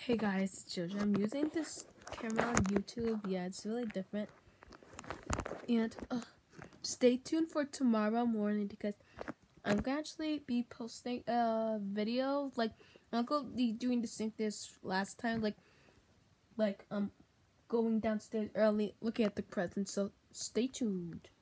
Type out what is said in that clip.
Hey guys, it's Jojo. I'm using this camera on YouTube. Yeah, it's really different. And stay tuned for tomorrow morning because I'm gonna actually be posting a video. Like I'm gonna be doing the same this last time. Like going downstairs early, looking at the presents. So stay tuned.